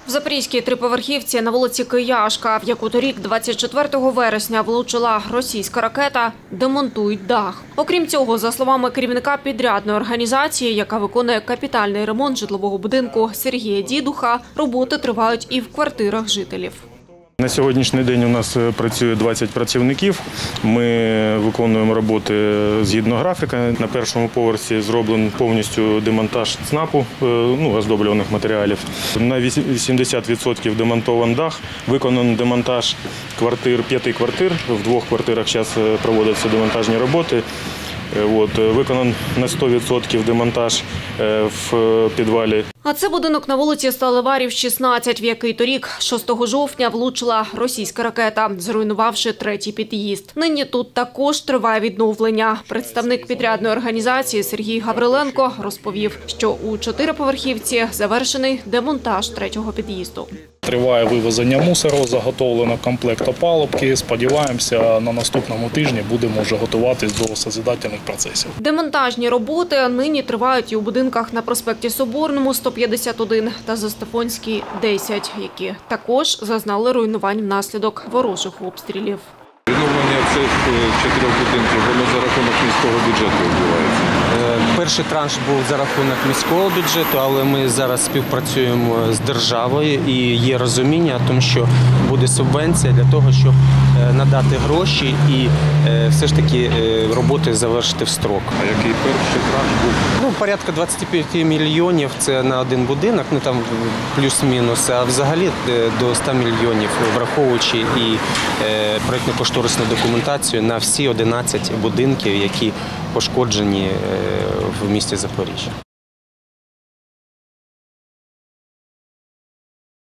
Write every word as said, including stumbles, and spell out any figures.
В Запорізькій триповерхівці на вулиці Кияшка, в яку торік двадцять четвертого вересня влучила російська ракета, демонтують дах. Окрім цього, за словами керівника підрядної організації, яка виконує капітальний ремонт житлового будинку Сергія Дідуха, роботи тривають і в квартирах жителів. На сьогоднішній день у нас працює двадцять працівників. Ми виконуємо роботи згідно графіка. На першому поверсі зроблений повністю демонтаж ЦНАПу, ну, оздоблюваних матеріалів. На вісімдесят відсотків демонтований дах, виконаний демонтаж квартир, п'яти квартир. В двох квартирах зараз проводяться демонтажні роботи. От, виконаний на сто відсотків демонтаж в підвалі. А це будинок на вулиці Сталеварів, шістнадцять, в який торік, шостого жовтня, влучила російська ракета, зруйнувавши третій під'їзд. Нині тут також триває відновлення. Представник підрядної організації Сергій Гавриленко розповів, що у чотириповерхівці завершений демонтаж третього під'їзду. Триває вивезення мусору, заготовлено комплект опалубки. Сподіваємося, на наступному тижні будемо вже готуватись до созидательних процесів. Демонтажні роботи нині тривають і у будинках на проспекті Соборному, сто п'ятдесят один та Застафонській, десять, які також зазнали руйнувань внаслідок ворожих обстрілів. Відновлення цих чотирьох будинків, воно за рахунок міського бюджету відбувається? Перший транш був за рахунок міського бюджету, але ми зараз співпрацюємо з державою і є розуміння, тому що буде субвенція для того, щоб надати гроші і все ж таки роботи завершити в строк. А який перший транш був? Ну, порядка двадцять п'ять мільйонів – це на один будинок, ну там плюс-мінус, а взагалі до ста мільйонів, враховуючи і проєктно-кошторисну документацію на всі одинадцять будинків, які пошкоджені в місті Запоріжжя.